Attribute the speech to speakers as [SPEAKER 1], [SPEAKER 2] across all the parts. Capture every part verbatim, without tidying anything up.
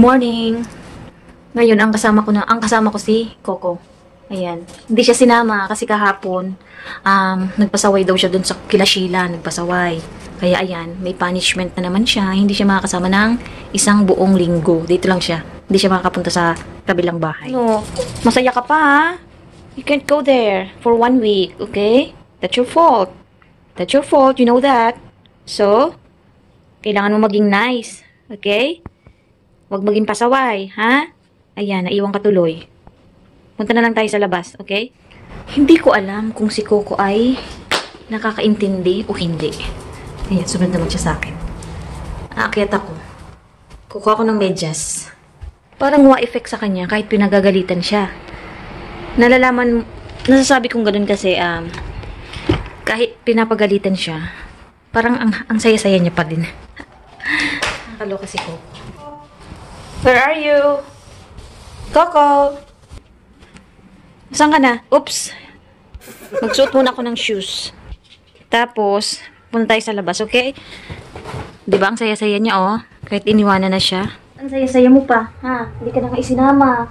[SPEAKER 1] morning! Ngayon, ang kasama ko na, ang kasama ko si Coco. Ayan. Hindi siya sinama kasi kahapon, um, nagpasaway daw siya dun sa kila Shiela, nagpasaway. Kaya ayan, may punishment na naman siya. Hindi siya makakasama ng isang buong linggo. Dito lang siya. Hindi siya makakapunta sa kabilang bahay. No, masaya ka pa ha? You can't go there for one week, okay? That's your fault. That's your fault, you know that. So, kailangan mo maging nice, okay? Huwag maging pasaway, ha? Ayan, naiwan ka tuloy. Punta na lang tayo sa labas, okay? Hindi ko alam kung si Coco ay nakakaintindi o hindi. Ayan, sunod naman siya sa akin. Aakyat ako. Kukuha ako ng medyas. Parang wa effect sa kanya kahit pinagagalitan siya. Nalalaman, nasasabi kong ganun kasi, um, kahit pinapagalitan siya, parang ang, ang saya-saya niya pa din. Nakakaloka si Coco. Where are you? Coco! Saan ka na? Oops! Magsuot muna ako ng shoes. Tapos, punta tayo sa labas, okay? Diba ang saya-saya niya, oh? Kahit iniwanan na siya. Ang saya-saya mo pa, ha? Hindi ka na nga isinama.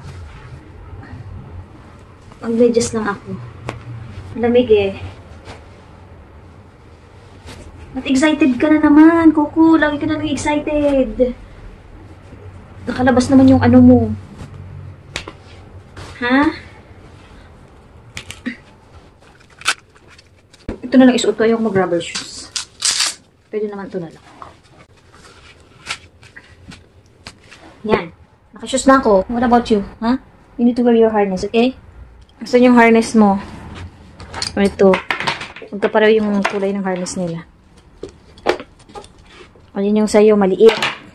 [SPEAKER 1] Mag-medyas lang ako. Malamig eh. At excited ka na naman, Coco. Lagi ka na nang excited. Nakalabas naman yung ano mo. Ha? Ito na lang isuot ko. Ayoko mag-rubber shoes. Pwede naman ito na lang. Yan. Nakashoes na ako. What about you? Ha? You need to wear your harness, okay? Saan yung harness mo? O ito. Magkapareho yung kulay ng harness nila. O yun yung sa'yo, maliit.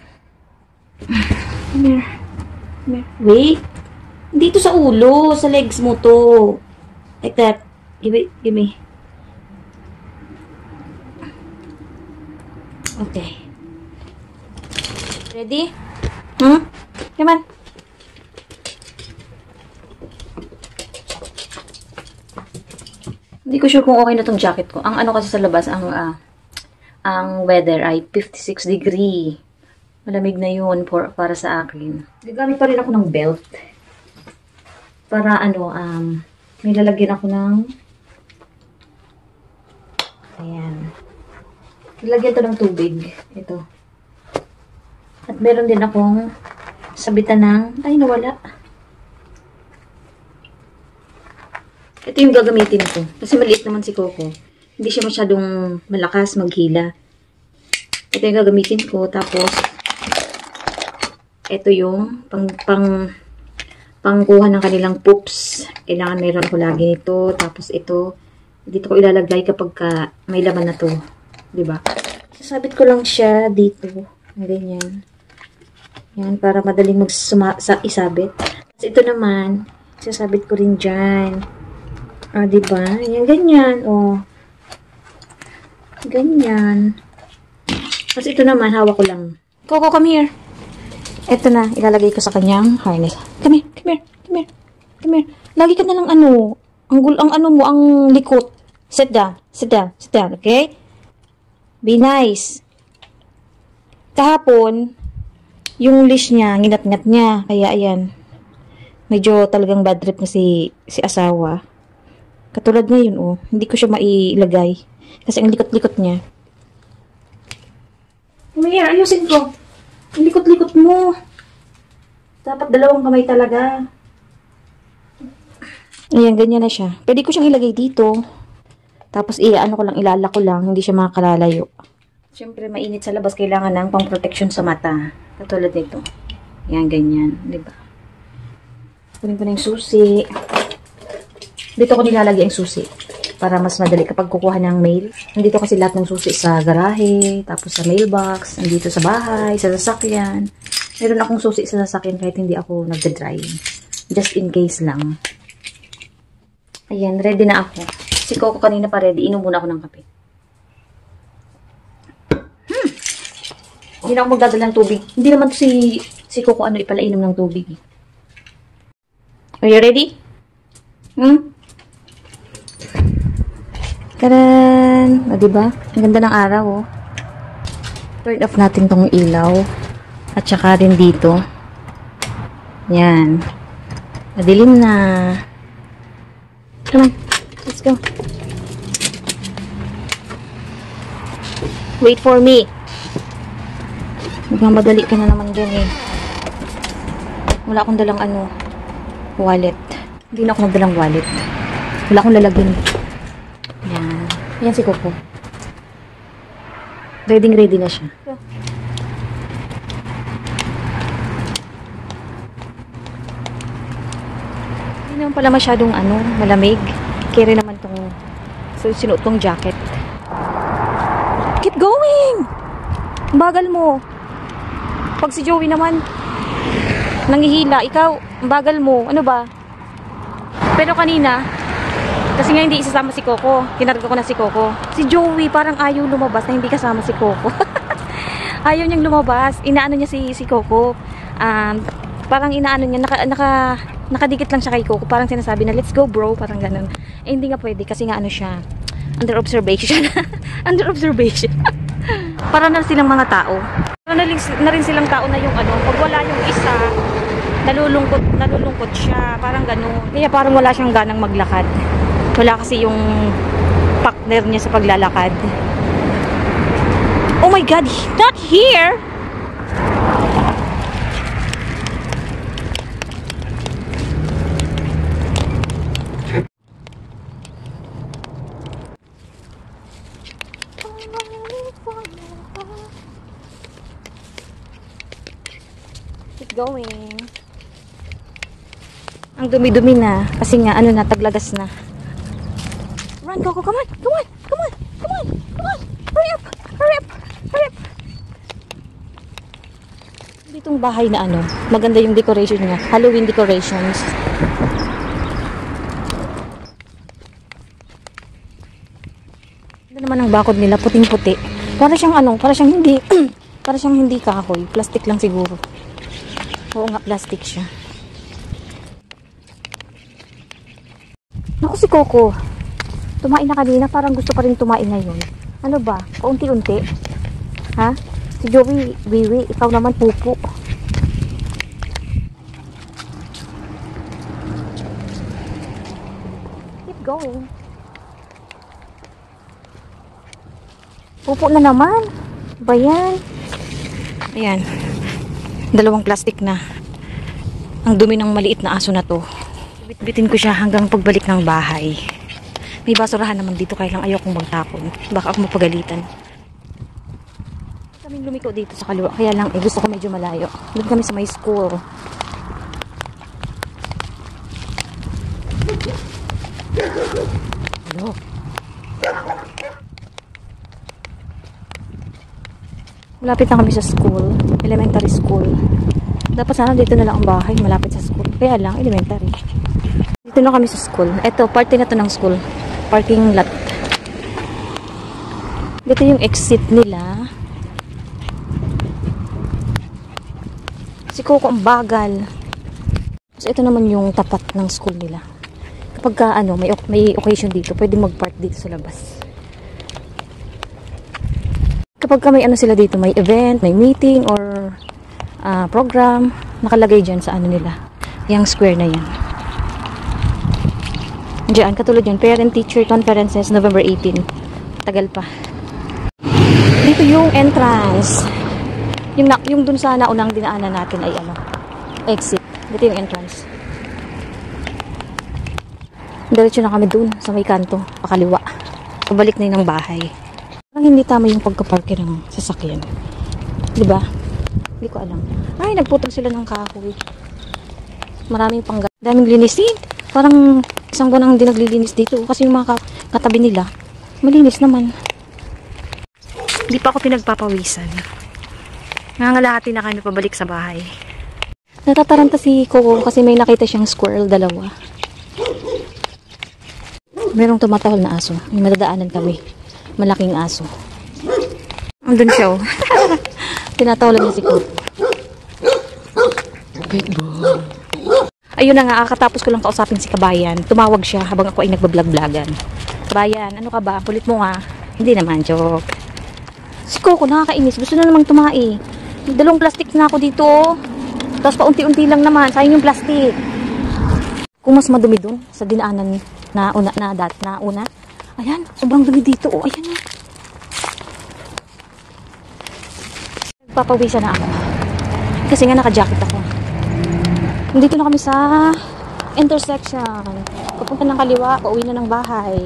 [SPEAKER 1] Come here. Come here. Wait. Dito sa ulo. Sa legs mo to. Like that. Give it. Give me. Okay. Ready? Hmm? Come on. Hindi ko sure kung okay na tong jacket ko. Ang ano kasi sa labas, ang uh, ang weather ay fifty-six degree. Malamig na yun for, para sa akin. Gagamit pa rin ako ng belt. Para ano, um, may lalagyan ako ng ayan. Lalagyan to ng tubig. Ito. At meron din akong sabitan ng, ay nawala. Ito yung gagamitin ko. Kasi maliit naman si Coco. Hindi siya masyadong malakas maghila. Ito yung gagamitin ko. Tapos, ito yung pang, pang, pangkuha ng kanilang poops. Kailangan meron ko lagi nito. Tapos ito, dito ko ilalagay kapag ka may laman na to. Diba? Sasabit ko lang siya dito. Ganyan. Yan, para madaling mag-isabit. Tapos ito naman, sasabit ko rin dyan. Ah, diba? Yan, ganyan. Oh. Ganyan. Tapos ito naman, hawak ko lang. Coco, come here. Ito na, ilalagay ko sa kanyang harness. Come here, come here, come here, come here. Lagi ka na lang ano, ang, ang ano mo, ang likot. Sit down, sit down, sit down, okay? Be nice. Kahapon, yung leash niya, nginat-ngat niya. Kaya, ayan. Medyo talagang bad trip na si, si asawa. Katulad ngayon, oh. Hindi ko siya mailagay. Kasi ang likot-likot niya. Umaya, ayusin ko. Ang likot-likot mo. Dapat dalawang kamay talaga. Ayan, ganyan na siya. Pwede ko siyang ilagay dito. Tapos, i-ano ko lang, ilala ko lang. Hindi siya makakalalayo. Siyempre, mainit sa labas. Kailangan ng pang-protection sa mata. Katulad nito. Ayan, ganyan. Diba? Kunin ko na yung susi. Dito ko nilalagay ang susi. Para mas madali kapag kukuha ng mail. Nandito kasi lahat ng susi sa garahe. Tapos sa mailbox. Nandito sa bahay. Sa sasakyan. Meron akong susi sa sasakyan kahit hindi ako nagda-drive. Just in case lang. Ayan, ready na ako. Si Coco kanina pa ready. Inom muna ako ng kape. Hmm. Hindi na ako magdadala ng tubig. Hindi naman si, si Coco ano ipalainom ng tubig. Are you ready? Hmm? Taran! O, diba? Ang ganda ng araw, oh. Turn off natin tong ilaw. At saka rin dito. Yan. Madilim na. Come on. Let's go. Wait for me. Magmamadali ka na naman dyan eh. Wala akong dalang ano, wallet. Hindi na ako nagdalang wallet. Wala akong lalagyan. Yan. Yan si Coco. Ready ready na siya. Hindi naman pala masyadong ano, malamig. Carry naman tong so, sinuot tong jacket. Keep going! Bagal mo. Pag si Joey naman nangihila, ikaw, bagal mo. Ano ba? Pero kanina, kasi nga hindi isasama si Coco. Kinarga ko na si Coco. Si Joey parang ayaw lumabas na hindi kasama si Coco. Ayaw niyang lumabas. Inaano niya si, si Coco. Um, parang inaano niya, naka, naka, nakadikit lang siya kay Coco. Parang sinasabi na, let's go bro. Parang ganun. Eh, hindi nga pwede kasi nga ano siya, under observation. Under observation. Para na silang mga tao. Para na, na rin silang tao na yung ano, pag wala yung isa, nalulungkot, nalulungkot siya. Parang gano'n. Kaya parang wala siyang ganang maglakad. Wala kasi yung partner niya sa paglalakad. Oh my God! Not here! Keep going. Ang dumi-dumi na. Kasi nga, ano na, taglagas na. Run, Coco, come on, come on, come on, come on, come on. Hurry up, hurry up, hurry up. Ditong bahay na ano, maganda yung decoration niya. Halloween decorations. Ano naman ang bakod nila, puting-puti. Para siyang ano, para siyang hindi, para siyang hindi kahoy. Plastic lang siguro. Oo nga, plastic siya. Naku si Coco. Tumain na kanina, parang gusto pa rin tumain ngayon. Ano ba? Paunti-unti? Ha? Si Joey, Wiwi, ikaw naman pupo. Keep going. Pupo na naman. Ba yan? Ayan. Dalawang plastic na. Ang dumi ng maliit na aso na to. Bitbitin ko siya hanggang pagbalik ng bahay. May basurahan naman dito kaya lang ayaw kong magtapon. Baka ako mapagalitan. Kaming lumiko dito sa kaliwa. Kaya lang eh gusto ko medyo malayo. Doon kami sa my school. Hello. Malapit na kami sa school. Elementary school. Dapat sana dito na lang ang bahay. Malapit sa school. Kaya lang elementary. Dito na kami sa school. Ito, party na to ng school. Parking lot. Dito yung exit nila. Si Coco ang bagal. So ito naman yung tapat ng school nila. Kapag ka, ano, may, may occasion dito, pwede mag-park dito sa labas. Kapag ka may ano sila dito, may event, may meeting, or uh, program, nakalagay dyan sa ano nila. Yung square na yan. Diyan, katulad yun, parent-teacher conferences, November eighteenth. Tagal pa. Dito yung entrance. Yung, na, yung dun sa naunang dinaanan natin ay ano, exit. Dito yung entrance. Diretso na kami dun sa may kanto, pakaliwa. Pabalik na yun ng bahay. Parang hindi tama yung pagkaparke ng sasakyan. Diba? Hindi ko alam. Ay, nagputol sila ng kahoy. Maraming pangga. Daming linisin. Parang isang buwan ang hindi naglilinis dito. Kasi yung mga katabi nila, malinis naman. Hindi pa ako pinagpapawisan. Nangangalahati na kami pabalik sa bahay. Natataranta si Coco kasi may nakita siyang squirrel, dalawa. Merong tumatahol na aso. May madadaanan kami. Malaking aso. Andun siya, oh. Tinatawalan niya si Coco. Big boy. Ayun na nga, kakatapos ko lang kausapin si Kabayan. Tumawag siya habang ako ay nagbablog-vlogan. Kabayan, ano ka ba? Kulit mo nga. Hindi naman, joke. Si Coco, nakakainis. Gusto na namang tumai. Dalawang plastic na ako dito. Tapos paunti-unti lang naman. Sayang yung plastic. Kung mas madumi dun sa dinaanan na una, na dat, na una. Ayan, sobrang dumi dito. Oh, ayan oh. Nagpapawisan na ako. Kasi nga naka-jacket ako. Nandito na kami sa intersection. Papunta ng kaliwa, pauwi na ng bahay.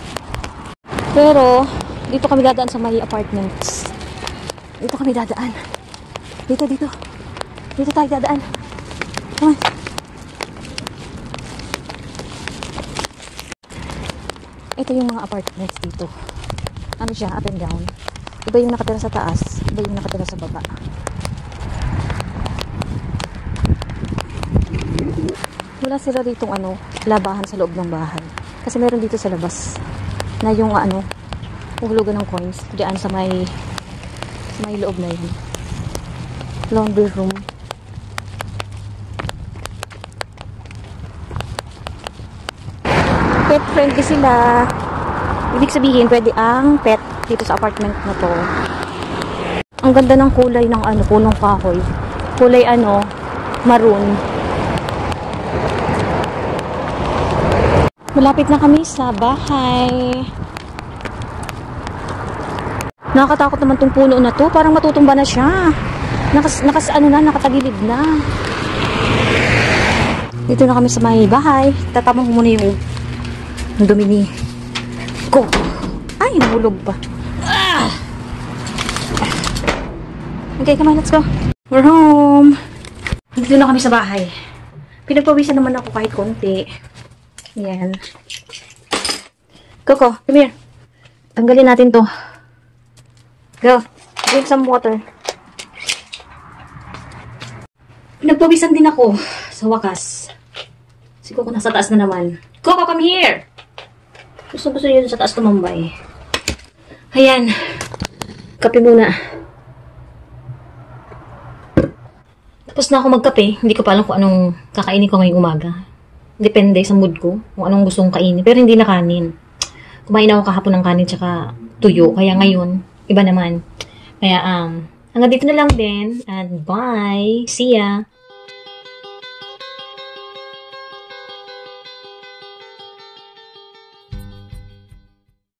[SPEAKER 1] Pero, dito kami dadaan sa may apartments. Dito kami dadaan. Dito, dito. Dito tayo dadaan. Come on. Ito yung mga apartments dito. Ano siya, up and down. Iba yung nakatira sa taas, iba yung nakatira sa baba. Wala sila ditong ano, labahan sa loob ng bahay. Kasi meron dito sa labas na yung ano, uhulugan ng coins diyan sa may sa may loob na yun. Laundry room. Pet friendly sila. Ibig sabihin, pwede ang pet dito sa apartment na to. Ang ganda ng kulay ng ano, punong kahoy. Kulay ano, maroon. Malapit na kami sa bahay. Nakakatakot naman tong puno na to. Parang matutumba na siya. Nakas, nakas ano na, nakatagilid na. Dito na kami sa may bahay. Tatamang muna yung ang dumi ni Coco. Ay, nahulog pa. Ah! Okay, come on, let's go. We're home. Dito na kami sa bahay. Pinagpawisan naman ako kahit konti. Yan. Coco, come here. Tanggalin natin to. Go. Drink some water. Pinagpawisan din ako sa wakas. Si Coco nasa taas na naman. Coco, come here! Gusto gusto yun sa taas tumambay. Ayan. Kape muna. Tapos na ako magkape. Hindi ko pa alam kung anong kakainin ko ngayong umaga. Depende sa mood ko. Kung anong gustong kainin. Pero hindi na kanin. Kumain ako kahapon ng kanin tsaka tuyo. Kaya ngayon, iba naman. Kaya, um, hanggang dito na lang din. And bye! See ya!